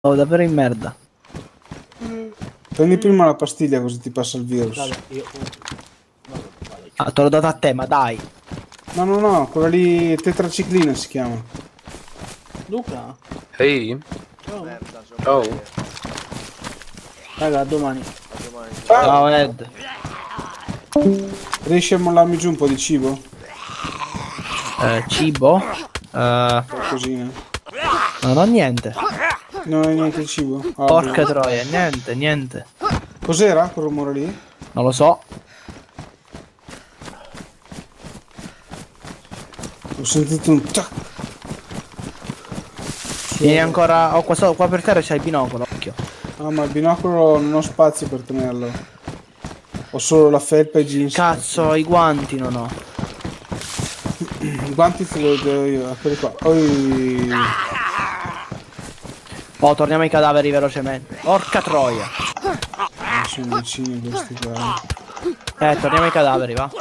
Oh, davvero in merda. Prendi prima la pastiglia così ti passa il virus. Ah, te l'ho data a te, ma dai. No, quella lì tetraciclina si chiama. Luca? Ehi? Ciao. Merda, Oh. Raga, a domani. Ciao. Ciao Ed. Riesci a mollarmi giù un po' di cibo? Cibo? Qualcosina. Non ho niente. Non hai niente di cibo? Ah, Porca boh. troia, niente. Cos'era quel rumore lì? Non lo so. Ho sentito un tac. Vieni ancora. Oh, qua per terra c'hai il binocolo, occhio. Ah, ma il binocolo non ho spazio per tenerlo. Ho solo la felpa e i jeans. Cazzo, i guanti non ho. I guanti te li do io, eccoli qua. Oi. Oh, torniamo ai cadaveri velocemente. Porca troia. Sono vicini questi qua. Torniamo ai cadaveri, va.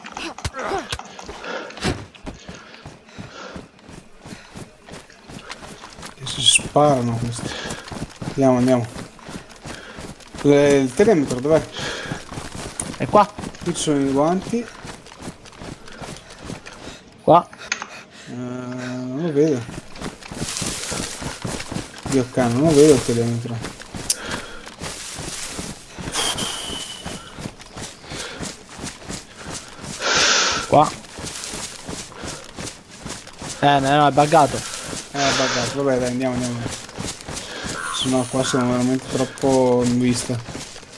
E si sparano questi. Andiamo. Il telemetro dov'è? E qua? Qui ci sono i guanti. Qua. Non lo vedo. Dio cane, non lo vedo il telemetro. Qua. No, è buggato. Buggato. Vabbè, dai, andiamo. Sennò qua siamo veramente troppo in vista.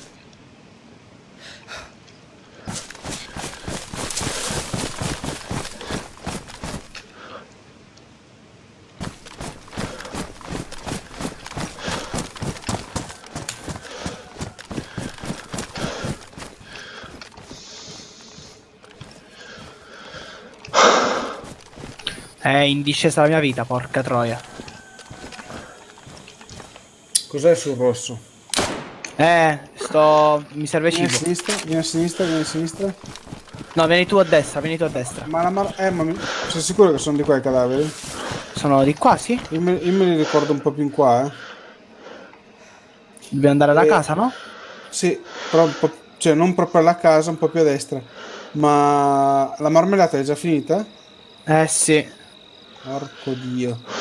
È in discesa la mia vita, porca troia. Cos'è sul rosso? Mi serve Vieni a cibo. sinistra, No, vieni tu a destra. Ma sei sicuro che sono di qua i cadaveri? Sono di qua, sì? Io me li ricordo un po' più in qua, Dobbiamo andare da casa, no? Sì, però cioè non proprio alla casa, un po' più a destra. Ma la marmellata è già finita? Sì. Porco Dio.